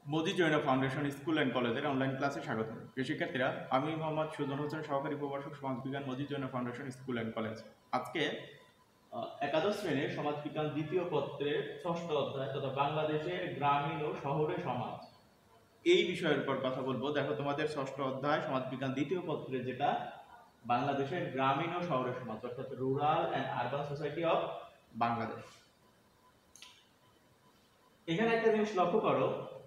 Modi Jain foundation school and কলেজের online ক্লাসে স্বাগত। প্রিয় শিক্ষার্থীরা, আমি মোহাম্মদ সুজন হোসেন, সহকারী প্রভাষক সমাজবিজ্ঞান, Modi Jain foundation school and college. আজকে একাদশ শ্রেণীর সমাজবিজ্ঞান দ্বিতীয় পত্রের ৬ষ্ঠ অধ্যায় তথা বাংলাদেশের গ্রামীণ ও শহুরে সমাজ এই বিষয়ের উপর কথা বলবো। দেখো, তোমাদের ৬ষ্ঠ অধ্যায় সমাজবিজ্ঞান দ্বিতীয় পত্রে যেটা বাংলাদেশের গ্রামীণ ও শহুরে সমাজ অর্থাৎ rural and urban society of Bangladesh. এখানে একটা জিনিস লক্ষ্য করো,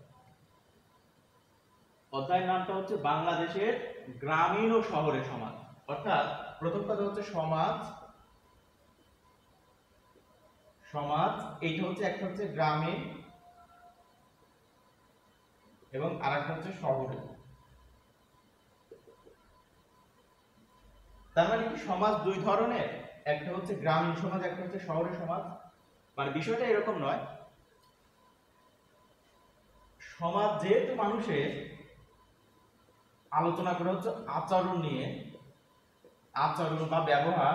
অধ্যায়ের নামটা হচ্ছে বাংলাদেশের গ্রামীণ ও শহরে সমাজ। অর্থাৎ প্রথম কথা হচ্ছে সমাজ, সমাজ এইটা হচ্ছে একটা হচ্ছে গ্রামীণ এবং আরেকটা হচ্ছে শহরে। তার মানে কি সমাজ দুই ধরনের, একটা হচ্ছে গ্রামীণ সমাজ, একটা হচ্ছে শহরের সমাজ। মানে বিষয়টা এরকম নয়, সমাজ যেহেতু মানুষের আলোচনা করা হচ্ছে আচরণ নিয়ে, আচরণ বা ব্যবহার,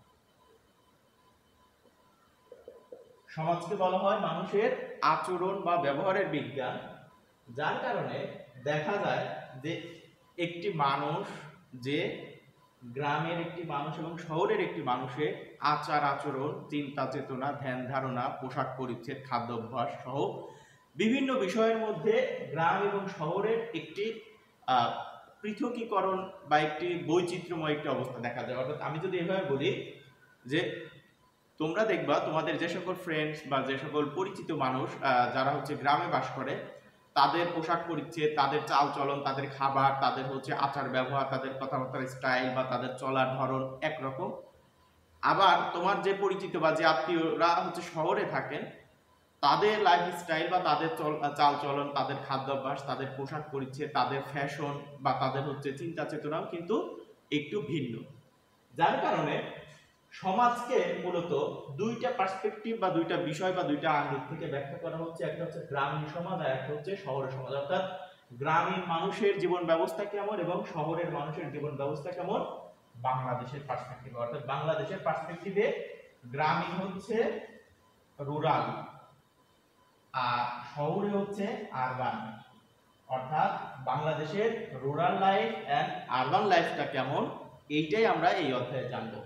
সমাজকে বলা হয় মানুষের আচরণ বা ব্যবহারের বিজ্ঞান। যার কারণে দেখা যায় যে একটি মানুষ, যে গ্রামের একটি মানুষ এবং শহরের একটি মানুষের আচার আচরণ, চিন্তা চেতনা, ধ্যান ধারণা, পোশাক পরিচ্ছদ, খাদ্যাভ্যাস সহ বিভিন্ন বিষয়ের মধ্যে গ্রাম এবং শহরের একটি পৃথকীকরণ বা একটি বৈচিত্র্যময় একটি অবস্থা দেখা যায়। অর্থাৎ আমি যদি এভাবে বলি যে তোমরা দেখবা তোমাদের যে সকল ফ্রেন্ডস বা যে সকল পরিচিত মানুষ যারা হচ্ছে গ্রামে বাস করে, তাদের পোশাক পরিচ্ছদ, তাদের চাল চলন, তাদের খাবার, তাদের হচ্ছে আচার ব্যবহার, তাদের কথাবার্তার স্টাইল বা তাদের চলার ধরন একরকম। আবার তোমার যে পরিচিত বা যে আত্মীয়রা হচ্ছে শহরে থাকেন, তাদের লাইফ স্টাইল বা তাদের চাল চলন, তাদের খাদ্যাভ্যাস, তাদের পোশাক পরিচ্ছদ, তাদের ফ্যাশন বা তাদের হচ্ছে চিন্তা চেতনাও কিন্তু একটু ভিন্ন। যার কারণে সমাজকে মূলত দুইটা পার্সপেক্টিভ বা দুইটা বিষয় বা দুইটা আঙ্গিক থেকে ব্যাখ্যা করা হচ্ছে। একটা হচ্ছে গ্রামীণ সমাজ আর একটা হচ্ছে শহরের সমাজ। অর্থাৎ গ্রামীণ মানুষের জীবন ব্যবস্থা কেমন এবং শহরের মানুষের জীবন ব্যবস্থা কেমন বাংলাদেশের পার্সপেক্টিভে। অর্থাৎ বাংলাদেশের পার্সপেক্টিভে গ্রামীণ হচ্ছে রুরাল আর শহরে হচ্ছে আরবান। অর্থাৎ বাংলাদেশের রুরাল লাইফ এন্ড আরবান লাইফটা কেমন, এইটাই আমরা এই অধ্যায়ে জানবো।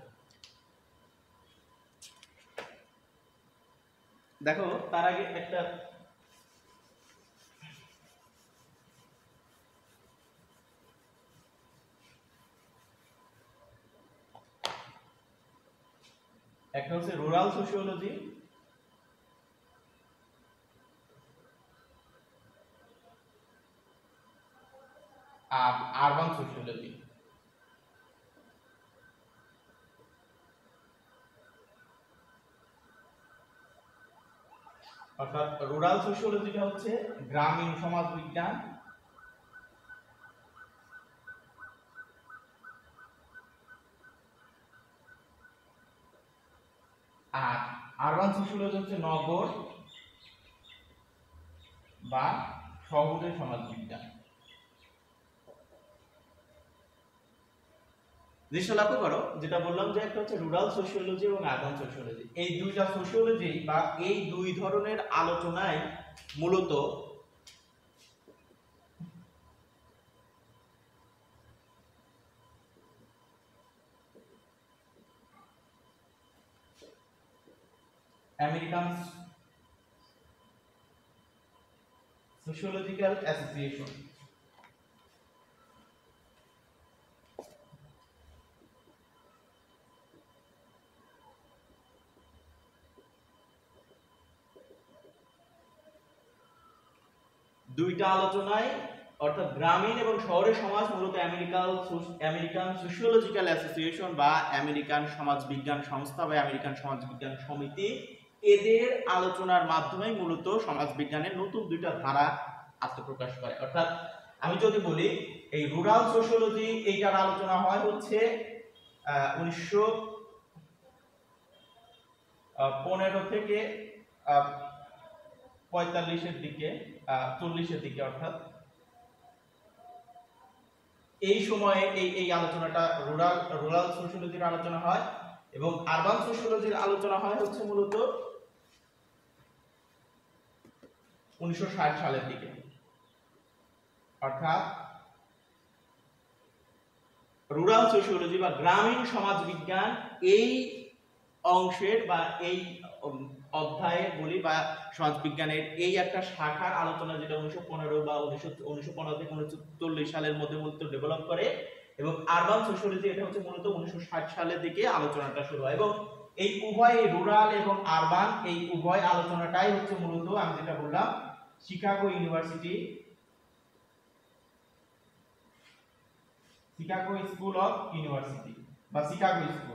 দেখো, তার আগে একটা হচ্ছে রুরাল সোশিওলজি আর আরবান সোশিওলজি। অর্থাৎ রুরাল সোশিওলজিটা হচ্ছে গ্রামীণ সমাজ বিজ্ঞান, আর আরবান সোশিওলজি হচ্ছে নগর বা শহুরে সমাজ বিজ্ঞান। জিনিসটা লক্ষ্য করো, যেটা বললাম যে একটা হচ্ছে রুরাল সোশিওলজি এবং আরবান সোশিওলজি। এই দুইটা সোশিওলজি বা এই দুই ধরনের আলোচনায় মূলত আমেরিকান সোশিওলজিক্যাল অ্যাসোসিয়েশন দুইটা আলোচনায়, অর্থাৎ গ্রামীণ এবং শহরের সমাজ মূলত আমেরিকান সোশিওলজিক্যাল অ্যাসোসিয়েশন বা আমেরিকান সমাজ বিজ্ঞান সংস্থা বা আমেরিকান সমাজ বিজ্ঞান সমিতি, এদের আলোচনার মাধ্যমে মূলত সমাজ বিজ্ঞানের নতুন দুইটা ধারা আত্মপ্রকাশ করে। অর্থাৎ আমি যদি বলি এই রুরাল সোশিওলজি, এইটার আলোচনা হয় হচ্ছে 1915 থেকে 45-এর দিকে, 40-এর দিকে। অর্থাৎ এই সময়ে এই আলোচনাটা রুরাল সোশিওলজির আলোচনা হয় এবং আরবান সোশিওলজির আলোচনা হয় হচ্ছে মূলত 1960 সালের দিকে। অর্থাৎ রুরাল সোশিওলজি বা গ্রামীণ সমাজবিজ্ঞান এই অংশের বা এই অধ্যায়ে বলি বা সমাজবিজ্ঞানের এই একটা শাখার আলোচনা যেটা 1915 বা 1915 থেকে 1940 সালের মধ্যে মূলত ডেভেলপ করে, এবং আরবান সোশিওলজি এটা হচ্ছে মূলত 1960 সালের দিকে আলোচনাটা শুরু হয়। এবং এই উভয় রুরাল এবং আরবান এই উভয় আলোচনাটাই হচ্ছে মূলত আমি যেটা বললাম Chicago university, Chicago school of university বা শিকাগো স্কুল,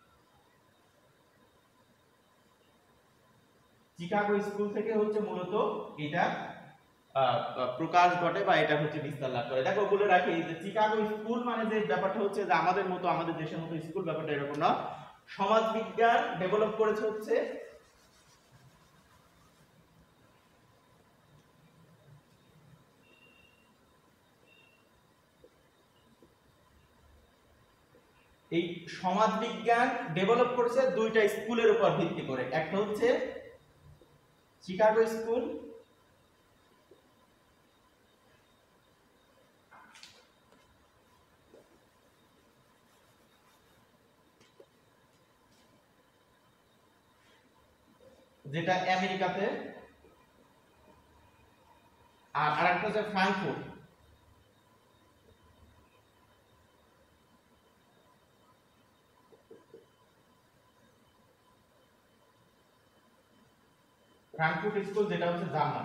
শিকাগো স্কুল থেকে হচ্ছে মূলত এটা প্রকাশ ঘটে বা এটা হচ্ছে বিস্তার লাভ করে। দেখো বলে রাখি যে শিকাগো স্কুল মানে যে ব্যাপারটা হচ্ছে যে আমাদের মতো আমাদের দেশের মতো স্কুল ব্যাপারটা এরকম না। সমাজ বিজ্ঞান ডেভেলপ করেছে হচ্ছে এই সমাজ বিজ্ঞান ডেভেলপ করেছে দুইটা স্কুলের উপর ভিত্তি করে, একটা হচ্ছে শিকাগো স্কুল যেটা আমেরিকাতে, আর আরেকটা হচ্ছে ফ্রাঙ্কফুর্ট। ফ্রাঙ্কফুর্ট স্কুল যেটা হচ্ছে জার্মান।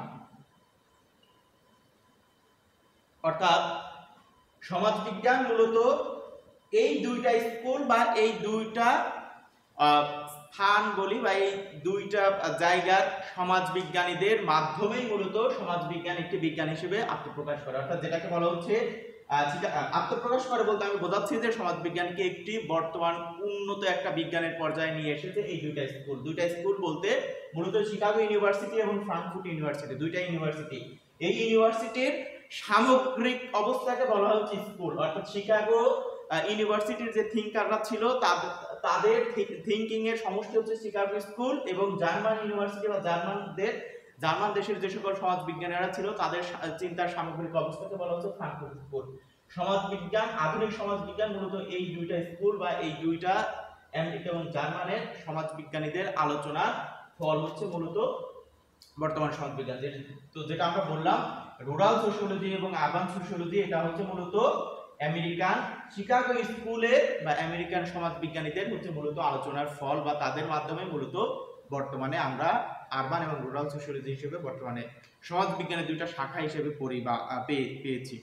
অর্থাৎ সমাজবিজ্ঞান মূলত এই দুইটা স্কুল বা এই দুইটা স্থান বলি বা এই দুইটা জায়গার সমাজবিজ্ঞানীদের মাধ্যমেই মূলত সমাজবিজ্ঞান একটি বিজ্ঞান হিসেবে আত্মপ্রকাশ করে। অর্থাৎ যেটাকে বলা হচ্ছে আত্মপ্রকাশ করে বলতে আমি বোঝাচ্ছি যে সমাজবিজ্ঞানকে একটি বর্তমান উন্নত একটা বিজ্ঞানের পর্যায়ে নিয়ে এসেছে এই দুইটা স্কুল। দুইটা স্কুল বলতে মূলত শিকাগো ইউনিভার্সিটি এবং ফ্রাঙ্কফুর্ট ইউনিভার্সিটি, দুইটা ইউনিভার্সিটি। এই ইউনিভার্সিটির সামগ্রিক অবস্থাকে বলা হচ্ছে স্কুল। অর্থাৎ শিকাগো ইউনিভার্সিটির যে থিঙ্কাররা ছিল তাদের থিঙ্কিং এর সমষ্টি হচ্ছে শিকাগো স্কুল, এবং জার্মান ইউনিভার্সিটি বা জার্মান দেশের যে সকল সমাজবিজ্ঞানীরা ছিল তাদের চিন্তার সামগ্রিক অবস্থাকে বলা হচ্ছে ফ্রাঙ্কফুর্ট স্কুল। সমাজবিজ্ঞান, আধুনিক সমাজবিজ্ঞান মূলত এই দুইটা স্কুল বা এই দুইটা আমেরিকা এবং জার্মানের সমাজবিজ্ঞানীদের আলোচনার ফল হচ্ছে মূলত বর্তমান সমাজবিজ্ঞান। তো যেটা আমরা বললাম রুরাল সোশিওলজি এবং আরবান সোশিওলজি এটা হচ্ছে মূলত আমেরিকান শিকাগো স্কুলের বা আমেরিকান সমাজবিজ্ঞানীদের হচ্ছে মূলত আলোচনার ফল বা তাদের মাধ্যমে মূলত বর্তমানে আমরা আরবান এবং রুরাল সোশিওলজি হিসেবে বর্তমানে সমাজবিজ্ঞানের দুইটা শাখা হিসেবে পড়ি বা পেয়েছি।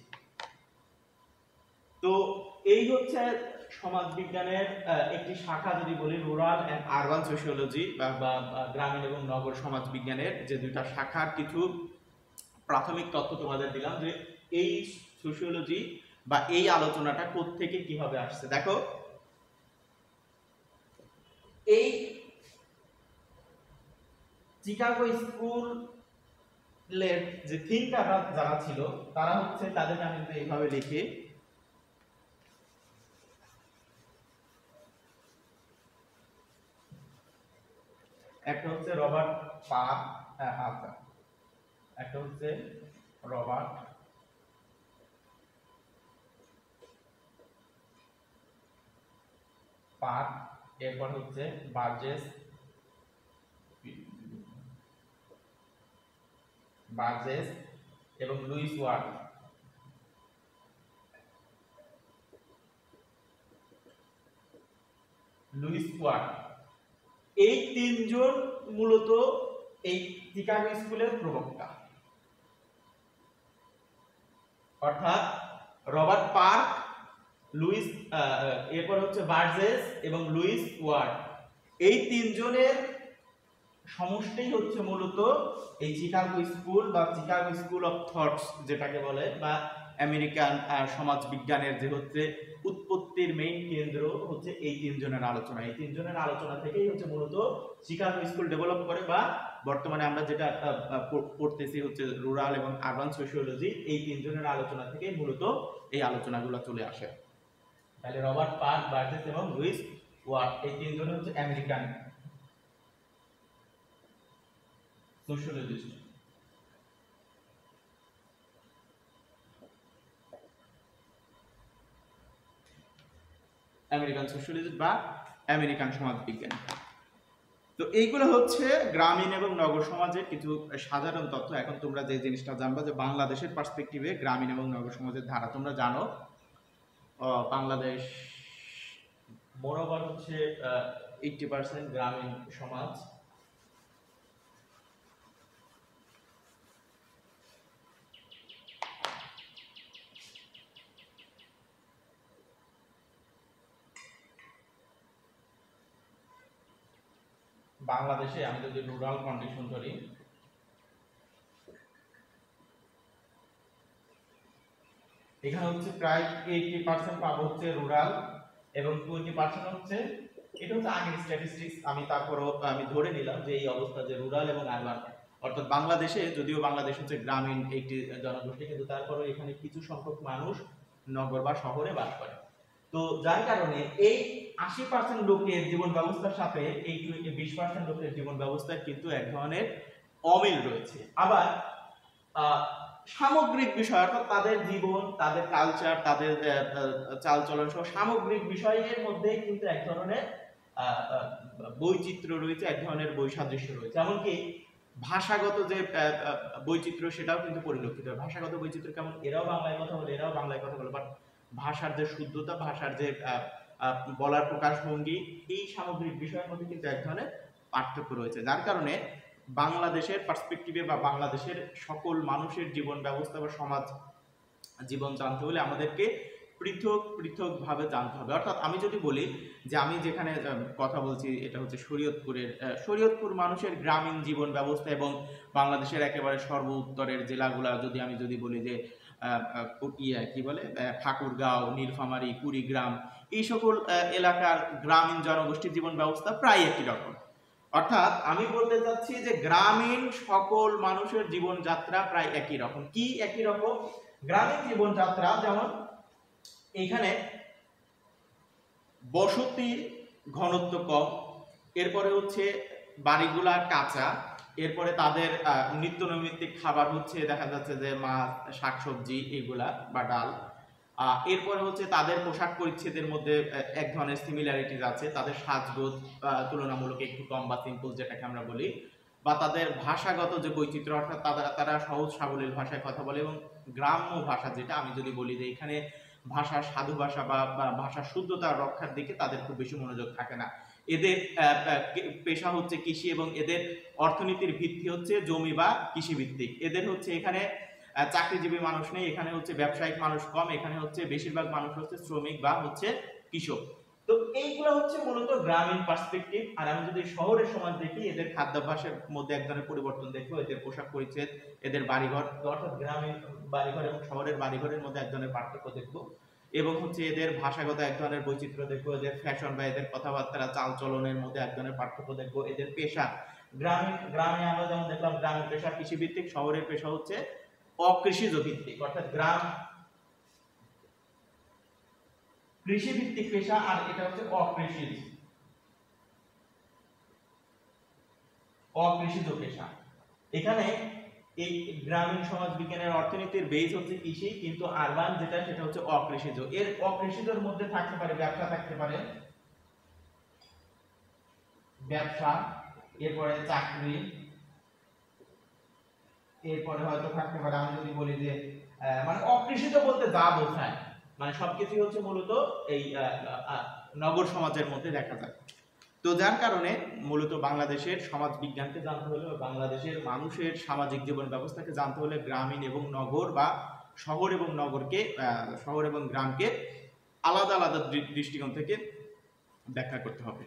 তো এই হচ্ছে সমাজবিজ্ঞানের একটি শাখা যদি বলি রুরাল এন্ড আরবান সোশিওলজি বা গ্রামীণ এবং নগর সমাজবিজ্ঞানের যে দুইটা শাখার কিছু প্রাথমিক তথ্য তোমাদের দিলাম যে এই সোশিওলজি বা এই আলোচনাটা কোত্থেকে কিভাবে আসছে। দেখো এই চিকাগো স্কুলের যে থিঙ্কাররা যারা ছিল তারা হচ্ছে, তাদেরকে আমি যদি এইভাবে লিখি, একটা হচ্ছে রবার্ট পার্ক, একটা হচ্ছে রবার্ট পার্ক, এরপর হচ্ছে বার্জেস এবং লুইস ওয়ার্ড। এই তিনজন মূলত এই চিকাগো স্কুলের প্রবক্তা। অর্থাৎ রবার্ট পার্ক, লুইস এরপর হচ্ছে বার্জেস এবং লুইস ওয়ার্ড, এই তিনজনের সমষ্টি হচ্ছে মূলত এই চিকাগো স্কুল বা চিকাগো স্কুল অফ থটস যেটাকে বলে, বা আমেরিকান সমাজ বিজ্ঞানের যে হচ্ছে উৎপত্তির মেইন কেন্দ্র হচ্ছে এই তিনজনের আলোচনা। এই তিনজনের আলোচনা থেকেই হচ্ছে মূলত চিকাগো স্কুল ডেভেলপ করে, বা বর্তমানে আমরা যেটা পড়তেছি হচ্ছে রুরাল এবং আরবান সোশিওলজি, এই তিনজনের আলোচনা থেকেই মূলত এই আলোচনাগুলো চলে আসে। তাহলে রবার্ট পার্ক, বার্জেস এবং লুইস ওয়ার্ড এই তিনজন হচ্ছে আমেরিকান সোশিওলজিস্ট। আমেরিকান সোশ্যালিস্ট বা আমেরিকান সমাজবিজ্ঞান। তো এইগুলো হচ্ছে গ্রামীণ এবং নগর সমাজের কিছু সাধারণ তথ্য। এখন তোমরা যে জিনিসটা জানবা যে বাংলাদেশের পার্সপেক্টিভে গ্রামীণ এবং নগর সমাজের ধারা। তোমরা জানো বাংলাদেশ বরাবর হচ্ছে 80% গ্রামীণ সমাজ। বাংলাদেশে আমি যদি রুরাল কন্ডিশন ধরি, এখানে হচ্ছে প্রায় 80% পাবো হচ্ছে রুরাল এবং 20% হচ্ছে, এটা হচ্ছে আগের স্ট্যাটিস্টিক্স, তারপরও আমি ধরে নিলাম যে এই অবস্থা যে রুরাল এবং আরবান, অর্থাৎ বাংলাদেশে যদিও বাংলাদেশ হচ্ছে গ্রামীণ একটি জনগোষ্ঠী, কিন্তু তারপরেও এখানে কিছু সংখ্যক মানুষ নগর বা শহরে বাস করে। তো যার কারণে এই 80% লোকের জীবন ব্যবস্থার সাথে এই 20% লোকের জীবন ব্যবস্থার কিন্তু এক ধরনের অমিল রয়েছে। আবার সামগ্রিক বিষয় অর্থাৎ তাদের জীবন, তাদের কালচার, তাদের চালচলন সহ সামগ্রিক বিষয়ের মধ্যে কিন্তু এক ধরনের বৈচিত্র্য রয়েছে, এক ধরনের বৈসাদৃশ্য রয়েছে। এমনকি ভাষাগত যে বৈচিত্র্য সেটাও কিন্তু পরিলক্ষিত হয়। ভাষাগত বৈচিত্র্য কেমন, এরাও বাংলায় কথা বলে, এরাও বাংলায় কথা বলে, বাট ভাষার যে শুদ্ধতা, ভাষার যে বলার প্রকাশভঙ্গি, এই সামগ্রিক বিষয়ের মধ্যে কিন্তু এক ধরনের পার্থক্য রয়েছে। যার কারণে বাংলাদেশের পার্সপেক্টিভে বা বাংলাদেশের সকল মানুষের জীবন ব্যবস্থা বা সমাজ জীবন জানতে হলে আমাদেরকে পৃথক পৃথক ভাবে জানতে হবে। অর্থাৎ আমি যদি বলি যে আমি যেখানে কথা বলছি এটা হচ্ছে শরীয়তপুর মানুষের গ্রামীণ জীবন ব্যবস্থা এবং বাংলাদেশের একেবারে সর্ব উত্তরের জেলাগুলা আমি যদি বলি যে কি বলে ঠাকুরগাঁও, নীলফামারী, কুড়িগ্রাম, এই সকল এলাকার গ্রামীণ জনগোষ্ঠীর জীবন ব্যবস্থা প্রায় একই রকম। অর্থাৎ আমি বলতে চাচ্ছি যে গ্রামীণ সকল মানুষের জীবনযাত্রা প্রায় একই রকম। কি একই রকম? গ্রামীণ জীবনযাত্রা যেমন এখানে বসতির ঘনত্ব কম, এরপরে হচ্ছে বাড়িগুলা কাঁচা, এরপরে তাদের নিত্য নৈমিত্তিক খাবার হচ্ছে দেখা যাচ্ছে যে মাছ, শাকসবজি এগুলা বা ডাল। এরপরে হচ্ছে তাদের পোশাক পরিচ্ছদের মধ্যে এক ধরনের সিমিলারিটিস আছে, তাদের সাজগোজ তুলনামূলক একটু কম বা সিম্পল যেটাকে আমরা বলি, বা তাদের ভাষাগত যে বৈচিত্র্য অর্থাৎ তারা সহজ সাবলীল ভাষায় কথা বলে, এবং গ্রাম্য ভাষা যেটা আমি যদি বলি যে এখানে ভাষার সাধু ভাষা বা ভাষার শুদ্ধতা রক্ষার দিকে তাদের খুব বেশি মনোযোগ থাকে না। এদের পেশা হচ্ছে কৃষি এবং এদের অর্থনীতির ভিত্তি হচ্ছে জমি বা কৃষি ভিত্তিক। এদের হচ্ছে এখানে চাকরিজীবী মানুষ নেই, এখানে হচ্ছে ব্যবসায়িক মানুষ কম, এখানে হচ্ছে বেশিরভাগ মানুষ হচ্ছে শ্রমিক বা হচ্ছে কৃষক। তো এইগুলো হচ্ছে মূলত গ্রামীণ পার্সপেক্টিভ। আর আমি যদি শহরের সমাজ দেখি, এদের খাদ্যাভ্যাসের মধ্যে এক ধরনের পরিবর্তন দেখবো, এদের পোশাক পরিচ্ছদ, এদের বাড়িঘর, অর্থাৎ গ্রামীণ বাড়িঘর এবং শহরের বাড়িঘরের মধ্যে এক ধরনের পার্থক্য দেখবো, এবং হচ্ছে এদের ভাষাগত এক ধরনের বৈচিত্র্য দেখবো, এদের ফ্যাশন বা এদের কথাবার্তা চাল চলনের মধ্যে এক ধরনের পার্থক্য দেখবো, এদের পেশা গ্রামে আমরা যেমন দেখলাম গ্রামের পেশা কৃষিভিত্তিক, শহরের পেশা হচ্ছে অকৃষিজ ভিত্তিক, অর্থাৎ গ্রাম কৃষিভিত্তিক পেশা আর এটা হচ্ছে অকৃষিজ পেশা। এখানে এই গ্রামীণ সমাজ বিজ্ঞানের অর্থনীতির বেস হচ্ছে কৃষি, কিন্তু আরবান যেটা সেটা হচ্ছে অকৃষিজ। এর অকৃষিজের মধ্যে থাকতে পারে ব্যবসা, থাকতে পারে ব্যবসা, এরপরে চাকরি, এরপরে হয়তো থাকতে পারে আমি যদি বলি যে মানে অকৃষিজ বলতে যা বোঝায় মানে সবকিছু হচ্ছে মূলত এই নগর সমাজের মধ্যে দেখা যায়। তো যার কারণে মূলত বাংলাদেশের সমাজ বিজ্ঞানকে জানতে হলে, বাংলাদেশের মানুষের সামাজিক জীবন ব্যবস্থাকে জানতে হলে গ্রামীণ এবং নগর বা শহর এবং নগরকে, শহর এবং গ্রামকে আলাদা আলাদা দৃষ্টিকোণ থেকে ব্যাখ্যা করতে হবে।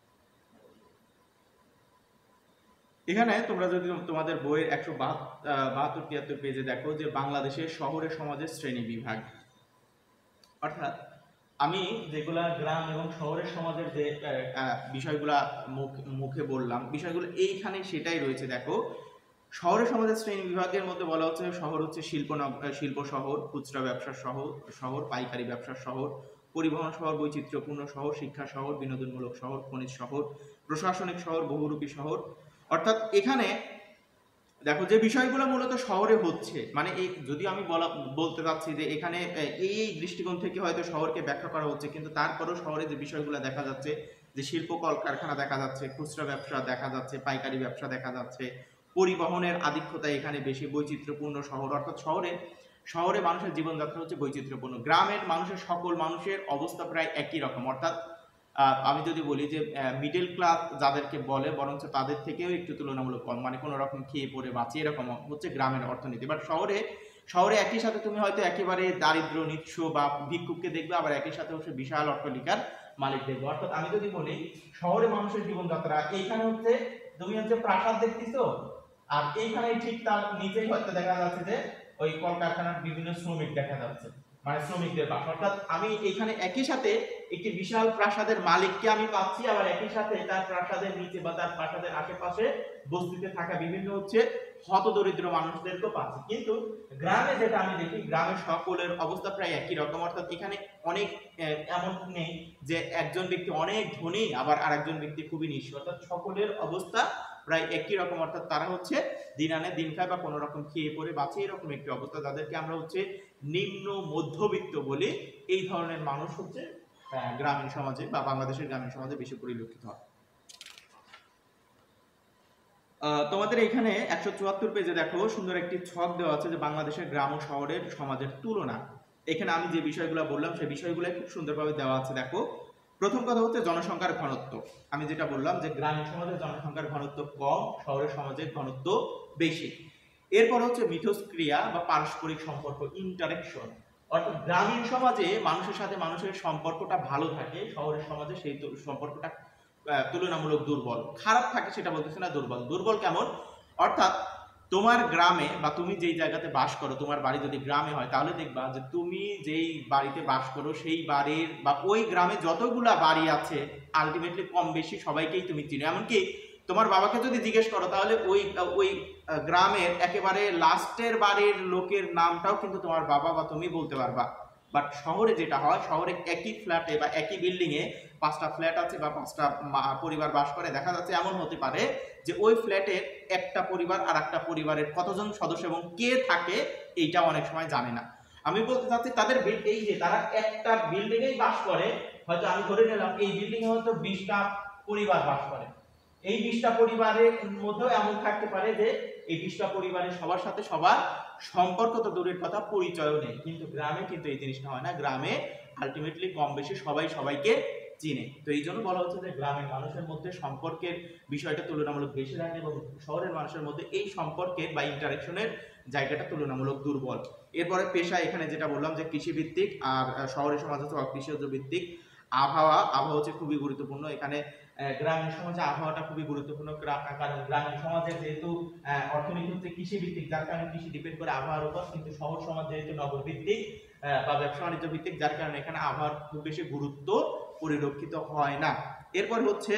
এখানে তোমরা যদি তোমাদের বইয়ের 172-73 পেজে দেখো যে বাংলাদেশের শহরের সমাজের শ্রেণী বিভাগ, অর্থাৎ আমি যেগুলা গ্রাম এবং শহরের সমাজের যে বিষয়গুলা মুখে বললাম, বিষয়গুলো এইখানে সেটাই রয়েছে। দেখো শহরের সমাজের শ্রেণী বিভাগের মধ্যে বলা হচ্ছে শহর হচ্ছে শিল্প শহর, খুচরা ব্যবসার শহর, পাইকারি ব্যবসার শহর, পরিবহন শহর, বৈচিত্র্যপূর্ণ শহর, শিক্ষা শহর, বিনোদনমূলক শহর, খনিজ শহর, প্রশাসনিক শহর, বহুরূপী শহর। অর্থাৎ এখানে দেখো যে বিষয়গুলো মূলত শহরে হচ্ছে, মানে এই যদি আমি বলতে চাচ্ছি যে এখানে এই দৃষ্টিকোণ থেকে হয়তো শহরকে ব্যাখ্যা করা হচ্ছে, কিন্তু তারপরেও শহরে যে বিষয়গুলো দেখা যাচ্ছে, যে শিল্প কলকারখানা দেখা যাচ্ছে, খুচরা ব্যবসা দেখা যাচ্ছে, পাইকারি ব্যবসা দেখা যাচ্ছে, পরিবহনের আধিক্যতা এখানে বেশি, বৈচিত্র্যপূর্ণ শহর, অর্থাৎ শহরে মানুষের জীবনযাত্রা হচ্ছে বৈচিত্র্যপূর্ণ। গ্রামের মানুষের সকল মানুষের অবস্থা প্রায় একই রকম, অর্থাৎ আমি যদি বলি যে মিডল ক্লাস যাদেরকে বলে বরঞ্চ তাদের থেকেও একটু তুলনামূলক কম, মানে কোনো রকম খেয়ে পড়ে বাঁচি, এরকম হচ্ছে গ্রামের অর্থনীতি। বাট শহরে একই সাথে তুমি হয়তো একেবারে দারিদ্র নিঃস্ব বা ভিক্ষুককে দেখবে, আবার একই সাথে হচ্ছে বিশাল অট্টালিকার মালিক দেখবে। অর্থাৎ আমি যদি বলি শহরে মানুষের জীবনযাত্রা, এইখানে হচ্ছে তুমি হচ্ছে প্রাসাদ দেখতেছো, আর এইখানে ঠিক তার নিচেই হয়তো দেখা যাচ্ছে যে ওই কলকারখানার বিভিন্ন শ্রমিক দেখা যাচ্ছে, মানে শ্রমিকদের বাস। অর্থাৎ আমি এখানে একই সাথে একটি বিশাল প্রাসাদের মালিককে আমি পাচ্ছি, আবার একই সাথে তার প্রাসাদের নিচে বা তার প্রাসাদের আশেপাশে বস্তিতে থাকা বিভিন্ন হচ্ছে হতদরিদ্র মানুষদেরকেও পাচ্ছি। কিন্তু গ্রামে যেটা আমি দেখি, গ্রামের সকলের অবস্থা প্রায় একই রকম। অর্থাৎ এখানে অনেক এমন নেই যে একজন ব্যক্তি অনেক ধনী আবার আরেকজন ব্যক্তি খুবই নিঃস্ব, অর্থাৎ সকলের অবস্থা প্রায় একই রকম। অর্থাৎ তারা হচ্ছে দিন আনে দিন খায় বা কোনো রকম খেয়ে পড়ে বাঁচে, এরকম একটি অবস্থা, যাদেরকে আমরা হচ্ছে নিম্ন মধ্যবিত্ত বলি। এই ধরনের মানুষ হচ্ছে গ্রামীণ সমাজে বা বাংলাদেশের গ্রামীণ সমাজে বেশি পরিলক্ষিত হয়। তোমাদের এখানে 174 পেজে দেখো সুন্দর একটি ছক দেওয়া আছে যে বাংলাদেশের গ্রাম ও শহরের সমাজের তুলনা। এখানে আমি যে বিষয়গুলো বললাম সেই বিষয়গুলো খুব সুন্দরভাবে দেওয়া আছে। দেখো প্রথম কথা হচ্ছে জনসংখ্যার ঘনত্ব। আমি যেটা বললাম যে গ্রামীণ সমাজের জনসংখ্যার ঘনত্ব কম, শহরের সমাজের ঘনত্ব বেশি। এরপর হচ্ছে মিথস্ক্রিয়া বা পারস্পরিক সম্পর্ক, ইন্টারেকশন। অর্থাৎ গ্রামীণ সমাজে মানুষের সাথে মানুষের সম্পর্কটা ভালো থাকে, শহরের সমাজে সেই সম্পর্কটা তুলনামূলক দুর্বল। খারাপ থাকে সেটা বলতেছে না, দুর্বল কেমন? অর্থাৎ তোমার গ্রামে বা তুমি যেই জায়গাতে বাস করো, তোমার বাড়ি যদি গ্রামে হয়, তাহলে দেখবা যে তুমি যেই বাড়িতে বাস করো সেই বাড়ির বা ওই গ্রামে যতগুলা বাড়ি আছে আলটিমেটলি কম বেশি সবাইকেই তুমি চিনো। এমনকি তোমার বাবাকে যদি জিজ্ঞেস করো তাহলে ওই গ্রামের একেবারে লাস্টের বাড়ির লোকের নামটাও কিন্তু তোমার বাবা বা তুমি বলতে পারবা। বাট শহরে যেটা হয়, শহরে একই ফ্ল্যাটে বা একই বিল্ডিং এ 5টা ফ্ল্যাট আছে বা 5টা পরিবার বাস করে, দেখা যাচ্ছে এমন হতে পারে যে ওই ফ্ল্যাটের একটা পরিবার আর একটা পরিবারের কতজন সদস্য এবং কে থাকে এইটা অনেক সময় জানে না। আমি বলতে চাচ্ছি তাদের এই যে তারা একটা বিল্ডিং এই বাস করে, হয়তো আমি ধরে নিলাম এই বিল্ডিং এ হয়তো 20টা পরিবার বাস করে, এই 20টা পরিবারের মধ্যেও এমন থাকতে পারে যে এই 20টা পরিবারের সবার সাথে সবার সম্পর্ক তো দূরের কথা, পরিচয়ও নেই। কিন্তু গ্রামে কিন্তু এই জিনিসটা হয় না, গ্রামে আলটিমেটলি কম বেশি সবাই সবাইকে চিনে। তো এই জন্য বলা হচ্ছে যে গ্রামের মানুষের মধ্যে সম্পর্কের বিষয়টা তুলনামূলক বেশি থাকে এবং শহরের মানুষের মধ্যে এই সম্পর্কের বা ইন্টারেকশনের জায়গাটা তুলনামূলক দুর্বল। এরপরে পেশা, এখানে যেটা বললাম যে কৃষিভিত্তিক, আর শহরের সমাজ হচ্ছে অকৃষিজ ভিত্তিক। আবহাওয়া হচ্ছে খুবই গুরুত্বপূর্ণ এখানে। গ্রামীণ সমাজে আবহাওয়াটা খুবই গুরুত্বপূর্ণ, কারণ গ্রামীণ সমাজে যেহেতু অর্থনীতি হচ্ছে কৃষি ভিত্তিক, যার কারণে কৃষি ডিপেন্ড করে আবহাওয়ার উপর। কিন্তু শহর সমাজ যেহেতু নগর ভিত্তিক বা ব্যবসা বাণিজ্য ভিত্তিক, যার কারণে এখানে আবহাওয়ার খুব বেশি গুরুত্ব পরিলক্ষিত হয় না। এরপর হচ্ছে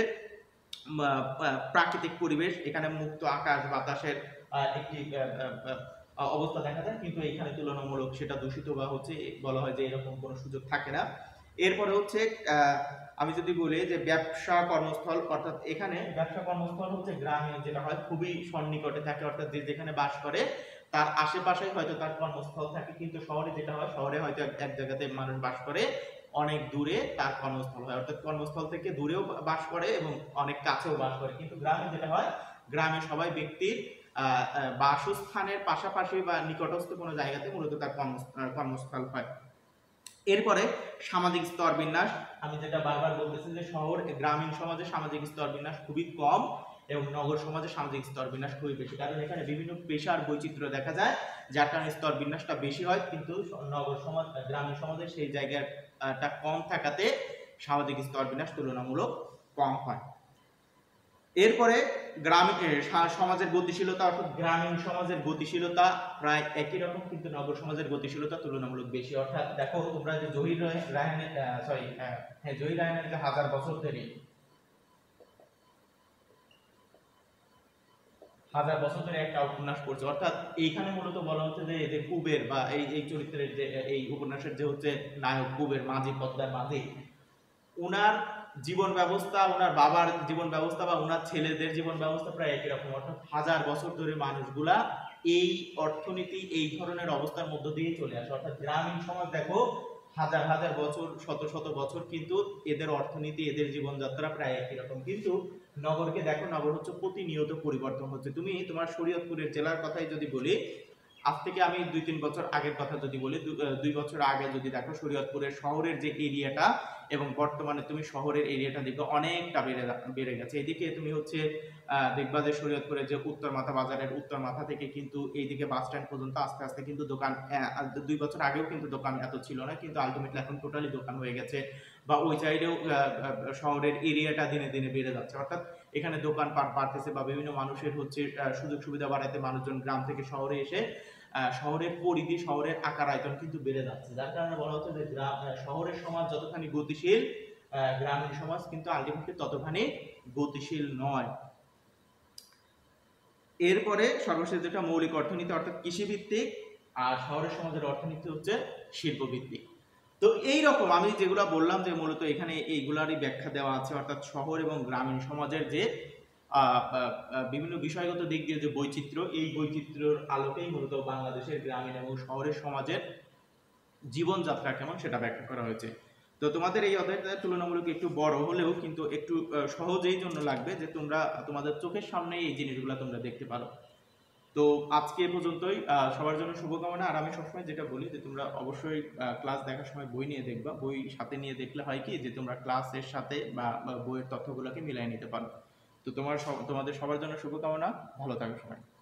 প্রাকৃতিক পরিবেশ, এখানে মুক্ত আকাশ বাতাসের একটি অবস্থা দেখা যায়, কিন্তু এখানে তুলনামূলক সেটা দূষিত বা হচ্ছে বলা হয় যে এরকম কোনো সুযোগ থাকে না। এরপরে হচ্ছে আমি যদি বলি যে ব্যবসা কর্মস্থল, অর্থাৎ এখানে ব্যবসা কর্মস্থল হচ্ছে গ্রামে যেটা হয় খুবই সন্নিকটে থাকে, অর্থাৎ যে যেখানে বাস করে তার আশেপাশে হয়তো তার কর্মস্থল থাকে। কিন্তু শহরে যেটা হয়, শহরে হয়তো এক জায়গাতে মানুষ বাস করে, অনেক দূরে তার কর্মস্থল হয়, অর্থাৎ কর্মস্থল থেকে দূরেও বাস করে এবং অনেক কাছেও বাস করে। কিন্তু গ্রামে যেটা হয়, গ্রামে সবাই ব্যক্তির বাসস্থানের পাশাপাশি বা নিকটস্থ কোনো জায়গাতে মূলত তার কর্মস্থল হয়। এরপরে সামাজিক স্তর বিন্যাস, আমি যেটা বারবার বলতেছি যে গ্রামীণ সমাজে সামাজিক স্তর বিন্যাস খুবই কম এবং নগর সমাজে সামাজিক স্তর বিন্যাস খুবই বেশি, কারণ এখানে বিভিন্ন পেশার বৈচিত্র্য দেখা যায়, যার কারণে স্তর বিন্যাসটা বেশি হয়। কিন্তু গ্রামীণ সমাজে সেই জায়গাটা কম থাকাতে সামাজিক স্তর বিন্যাস তুলনামূলক কম হয়। এরপরে সমাজের গতিশীলতা, অর্থাৎ গ্রামীণ সমাজের গতিশীলতা প্রায় একই রকম, কিন্তু নগর সমাজের গতিশীলতা তুলনামূলক বেশি। অর্থাৎ দেখো তোমরা যে জহির রায়হানের যে 1000 বছর ধরে একটা উপন্যাস পড়ছে, অর্থাৎ এইখানে মূলত বলা হচ্ছে যে কুবের বা এই চরিত্রের যে এই উপন্যাসের যে হচ্ছে নায়ক কুবের, মাঝি, পদ্মার মাঝি, উনার জীবন ব্যবস্থা, উনার বাবার জীবন ব্যবস্থা বা উনার ছেলেদের জীবন ব্যবস্থা প্রায় একই রকম, অর্থাৎ হাজার বছর ধরে মানুষগুলা এই অর্থনীতি এই ধরনের অবস্থার মধ্য দিয়ে চলে আসে। অর্থাৎ গ্রামীণ সমাজ দেখো হাজার হাজার বছর, শত শত বছর কিন্তু এদের অর্থনীতি, এদের জীবনযাত্রা প্রায় একই রকম। কিন্তু নগরকে দেখো, নগর হচ্ছে প্রতিনিয়ত পরিবর্তন হচ্ছে। তুমি তোমার শরীয়তপুরের জেলার কথাই যদি বলি, আজ থেকে আমি 2-3 বছর আগের কথা যদি বলি, 2 বছর আগে যদি দেখো শরীয়তপুরের শহরের যে এরিয়াটা এবং বর্তমানে তুমি শহরের এরিয়াটা দেখবে অনেকটা বেড়ে গেছে। এদিকে তুমি হচ্ছে দেখবা যে শরীয়তপুরের যে উত্তর মাথা বাজারের উত্তর মাথা থেকে কিন্তু এইদিকে বাস স্ট্যান্ড পর্যন্ত আস্তে আস্তে কিন্তু দোকান, 2 বছর আগেও কিন্তু দোকান এত ছিল না, কিন্তু আলটিমেটলি এখন টোটালি দোকান হয়ে গেছে। বা ওই সাইডেও শহরের এরিয়াটা দিনে দিনে বেড়ে যাচ্ছে, অর্থাৎ এখানে দোকানপাট বাড়তেছে বা বিভিন্ন মানুষের হচ্ছে সুযোগ সুবিধা বাড়াতে মানুষজন গ্রাম থেকে শহরে এসে শহরের পরিধি, শহরের আকার আয়তন কিন্তু বেড়ে যাচ্ছে। যার কারণে বলা হচ্ছে যে শহরের সমাজ যতখানি গতিশীল, গ্রামীণ সমাজ কিন্তু আলটিমেটলি ততখানি গতিশীল নয়। এরপরে সর্বশেষ যেটা মৌলিক অর্থনীতি, অর্থাৎ কৃষিভিত্তিক, আর শহরের সমাজের অর্থনীতি হচ্ছে শিল্পভিত্তিক। তো এই রকম আমি যেগুলো বললাম যে মূলত এখানে এইগুলারই ব্যাখ্যা দেওয়া আছে, অর্থাৎ শহর এবং গ্রামীণ সমাজের যে বিভিন্ন বিষয়গত দিক দিয়ে যে বৈচিত্র্য, এই বৈচিত্র্যের আলোকেই মূলত বাংলাদেশের গ্রামীণ এবং শহরের সমাজের জীবনযাত্রা কেমন সেটা ব্যাখ্যা করা হয়েছে। তো তোমাদের এই অধ্যায়টা তুলনামূলক একটু বড় হলেও কিন্তু একটু সহজেই জন্য লাগবে যে তোমরা তোমাদের চোখের সামনে এই জিনিসগুলো তোমরা দেখতে পারো। তো আজকে এ পর্যন্তই, সবার জন্য শুভকামনা। আর আমি সবসময় যেটা বলি যে তোমরা অবশ্যই ক্লাস দেখার সময় বই নিয়ে দেখবা। বই সাথে নিয়ে দেখলে হয় কি যে তোমরা ক্লাসের সাথে বা বইয়ের তথ্যগুলোকে মিলাই নিতে পারো। তো তোমাদের সবার জন্য শুভকামনা, ভালো থাকো সবাই।